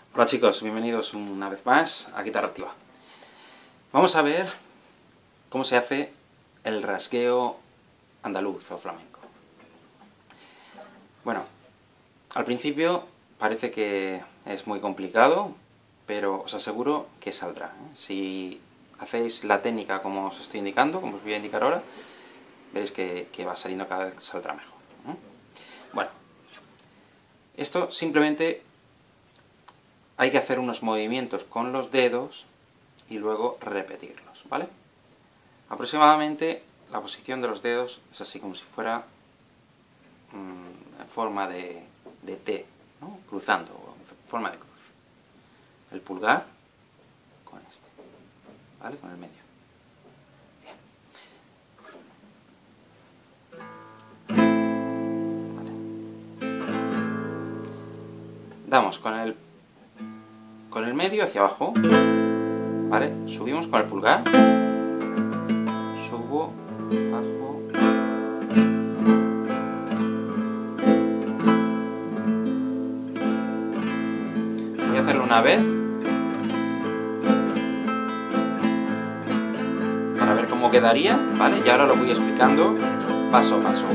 Hola chicos, bienvenidos una vez más a Guitarra Activa. Vamos a ver cómo se hace el rasgueo andaluz o flamenco. Bueno, al principio parece que es muy complicado, pero os aseguro que saldrá, ¿eh? Si hacéis la técnica como os estoy indicando, como os voy a indicar ahora, veréis que va saliendo cada vez, saldrá mejor, ¿eh? Bueno, esto simplemente hay que hacer unos movimientos con los dedos y luego repetirlos, ¿vale? Aproximadamente la posición de los dedos es así como si fuera en forma de T, ¿no? Cruzando, en forma de cruz. El pulgar con este, ¿vale? Con el medio. Bien. Vale. Damos con el medio hacia abajo, ¿vale? Subimos con el pulgar, subo, bajo, voy a hacerlo una vez para ver cómo quedaría, ¿vale? Y ahora lo voy explicando paso a paso.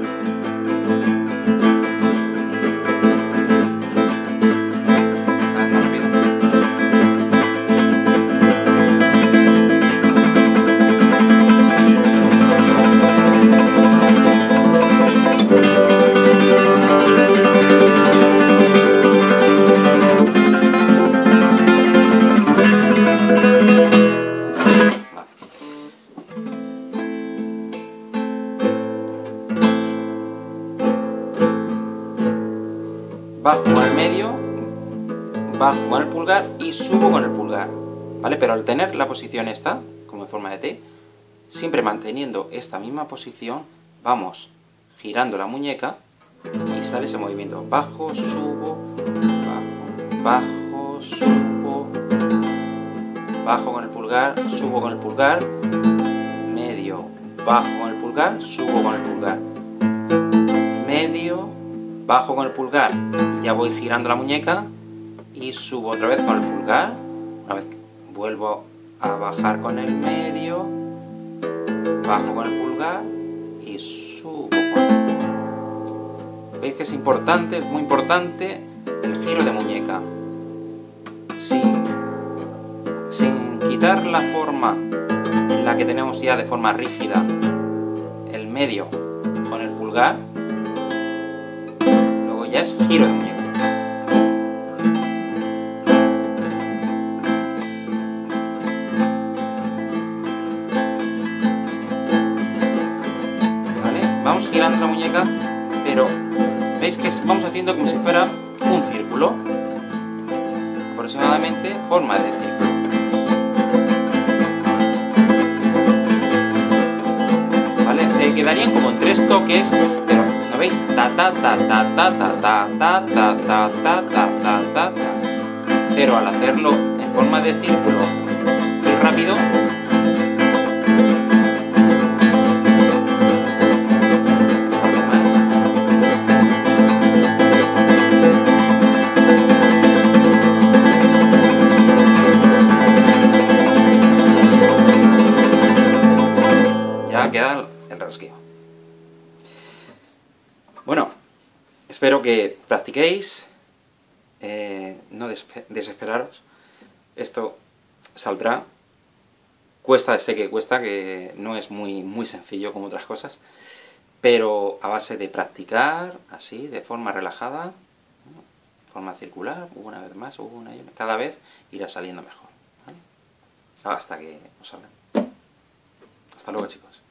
Bajo con el medio, bajo con el pulgar y subo con el pulgar, ¿vale? Pero al tener la posición esta, como en forma de T, siempre manteniendo esta misma posición, vamos girando la muñeca y sale ese movimiento. Bajo, subo, bajo, bajo, subo, bajo con el pulgar, subo con el pulgar, medio, bajo con el pulgar, subo con el pulgar, medio, bajo con el pulgar, ya voy girando la muñeca y subo otra vez con el pulgar, una vez que vuelvo a bajar con el medio, bajo con el pulgar y subo con el pulgar. Veis que es importante, es muy importante el giro de muñeca. Sin quitar la forma, la que tenemos ya de forma rígida, el medio con el pulgar, ya es giro de muñeca. ¿Vale? Vamos girando la muñeca, pero veis que vamos haciendo como si fuera un círculo, aproximadamente forma de círculo. ¿Vale? Se quedarían como en 3 toques, pero ¿no veis? Ta ta ta ta ta ta ta ta ta ta ta ta ta ta. Pero al hacerlo en forma de círculo muy rápido, ya queda el rasgueo. Bueno, espero que practiquéis, no desesperaros, esto saldrá, sé que cuesta, que no es muy sencillo como otras cosas, pero a base de practicar, así, de forma relajada, de forma circular, una vez más, una y una, cada vez irá saliendo mejor, ¿vale? Hasta que os salgan. Hasta luego, chicos.